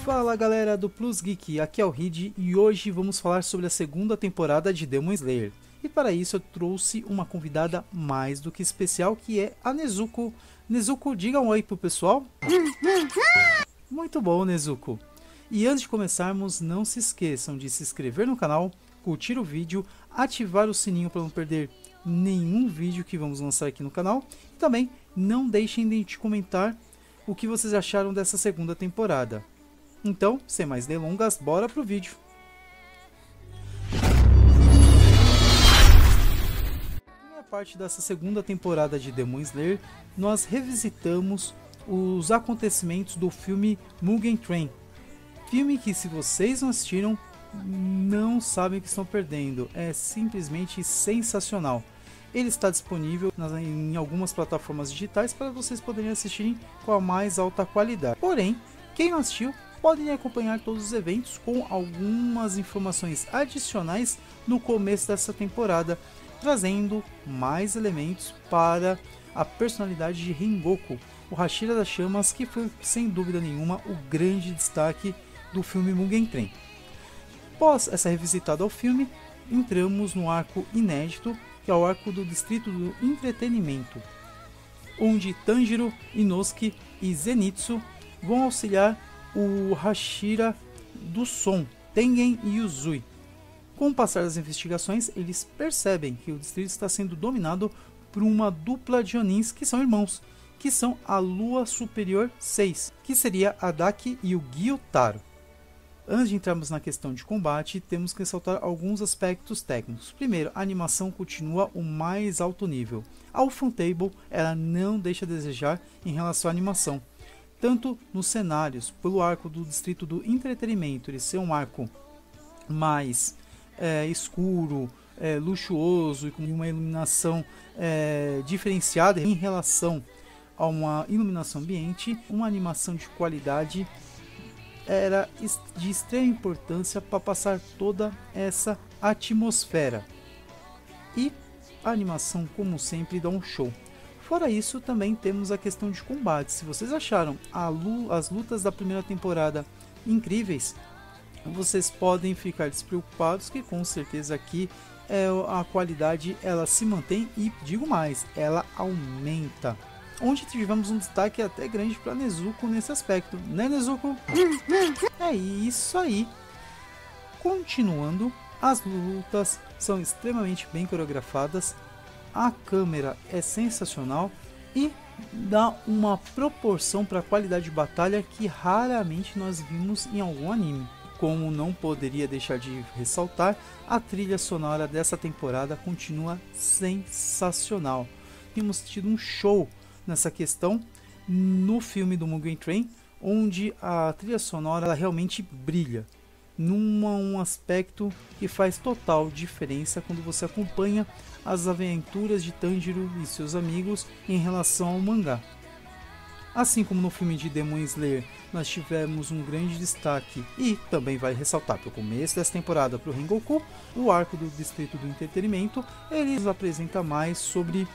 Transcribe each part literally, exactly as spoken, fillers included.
Fala galera do Plus Geek, aqui é o Reed e hoje vamos falar sobre a segunda temporada de Demon Slayer. E para isso eu trouxe uma convidada mais do que especial, que é a Nezuko. Nezuko, diga um oi pro pessoal. Muito bom, Nezuko. E antes de começarmos, não se esqueçam de se inscrever no canal, curtir o vídeo, ativar o sininho para não perder nenhum vídeo que vamos lançar aqui no canal. E também não deixem de comentar o que vocês acharam dessa segunda temporada. Então, sem mais delongas, bora pro vídeo. Na primeira parte dessa segunda temporada de Demon Slayer, nós revisitamos os acontecimentos do filme Mugen Train. Filme que, se vocês não assistiram, não sabem o que estão perdendo. É simplesmente sensacional. Ele está disponível em algumas plataformas digitais para vocês poderem assistir com a mais alta qualidade. Porém, quem não assistiu, podem acompanhar todos os eventos com algumas informações adicionais no começo dessa temporada, trazendo mais elementos para a personalidade de Rengoku, o Hashira das Chamas, que foi sem dúvida nenhuma o grande destaque do filme Mugen Train. Após essa revisitada ao filme, entramos no arco inédito, que é o arco do Distrito do Entretenimento, onde Tanjiro, Inosuke e Zenitsu vão auxiliar o Hashira do Som, Tengen e Uzui. Com o passar das investigações, eles percebem que o distrito está sendo dominado por uma dupla de Onins que são irmãos, que são a Lua Superior seis, que seria a Daki e o Gyutaro. Antes de entrarmos na questão de combate, temos que ressaltar alguns aspectos técnicos. Primeiro, a animação continua o mais alto nível. A Ufotable, ela não deixa a desejar em relação à animação. Tanto nos cenários, pelo arco do Distrito do Entretenimento, ele ser um arco mais é, escuro, é, luxuoso e com uma iluminação é, diferenciada em relação a uma iluminação ambiente, uma animação de qualidade era de extrema importância para passar toda essa atmosfera. E a animação, como sempre, dá um show. Fora isso, também temos a questão de combate. Se vocês acharam a lu as lutas da primeira temporada incríveis, vocês podem ficar despreocupados que com certeza aqui é, a qualidade ela se mantém e, digo mais, ela aumenta. Onde tivemos um destaque até grande para Nezuko nesse aspecto, né, Nezuko? É isso aí. Continuando, as lutas são extremamente bem coreografadas. A câmera é sensacional e dá uma proporção para a qualidade de batalha que raramente nós vimos em algum anime. Como não poderia deixar de ressaltar, a trilha sonora dessa temporada continua sensacional. Temos tido um show nessa questão no filme do Mugen Train, onde a trilha sonora ela realmente brilha num um aspecto que faz total diferença quando você acompanha as aventuras de Tanjiro e seus amigos em relação ao mangá. Assim como no filme de Demon Slayer, nós tivemos um grande destaque e também vai ressaltar para o começo dessa temporada para o Rengoku, o arco do Distrito do Entretenimento. Ele nos apresenta mais sobre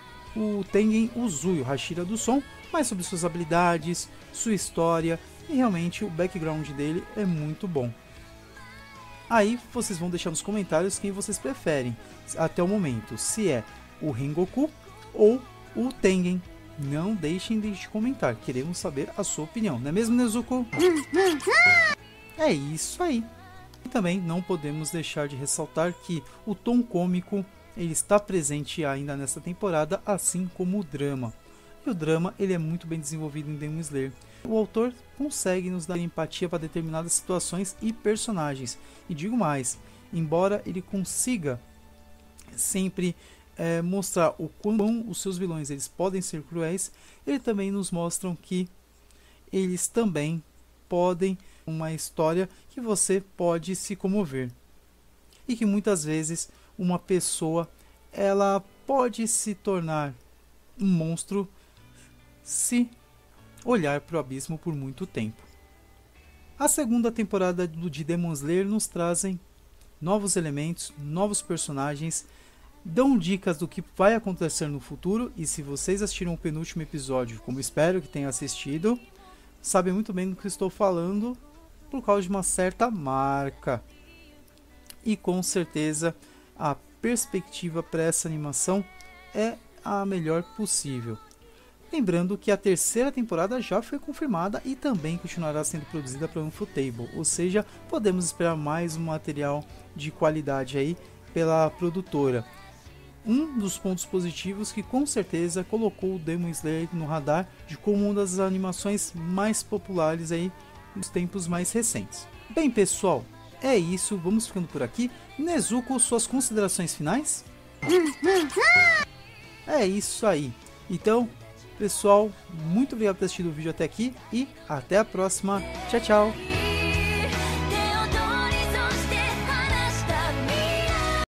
o Tengen Uzui, o Hashira do Som, mais sobre suas habilidades, sua história e realmente o background dele é muito bom. Aí vocês vão deixar nos comentários quem vocês preferem até o momento, se é o Rengoku ou o Tengen. Não deixem de comentar, queremos saber a sua opinião, não é mesmo, Nezuko? É isso aí. E também não podemos deixar de ressaltar que o tom cômico ele está presente ainda nesta temporada, assim como o drama. E o drama ele é muito bem desenvolvido em Demon Slayer. O autor consegue nos dar empatia para determinadas situações e personagens. E digo mais, embora ele consiga sempre é, mostrar o quão os seus vilões eles podem ser cruéis, ele também nos mostram que eles também podem uma história que você pode se comover. E que muitas vezes uma pessoa ela pode se tornar um monstro se olhar para o abismo por muito tempo. A segunda temporada de Demon Slayer nos trazem novos elementos, novos personagens, dão dicas do que vai acontecer no futuro, e se vocês assistiram o penúltimo episódio, como espero que tenham assistido, sabem muito bem do que estou falando, por causa de uma certa marca. E com certeza a perspectiva para essa animação é a melhor possível. Lembrando que a terceira temporada já foi confirmada e também continuará sendo produzida pela Ufotable, ou seja, podemos esperar mais um material de qualidade aí pela produtora. Um dos pontos positivos que com certeza colocou o Demon Slayer no radar de como uma das animações mais populares aí nos tempos mais recentes. Bem pessoal, é isso, vamos ficando por aqui. Nezuko, suas considerações finais? É isso aí. Então, pessoal, muito obrigado por ter assistido o vídeo até aqui e até a próxima. Tchau, tchau.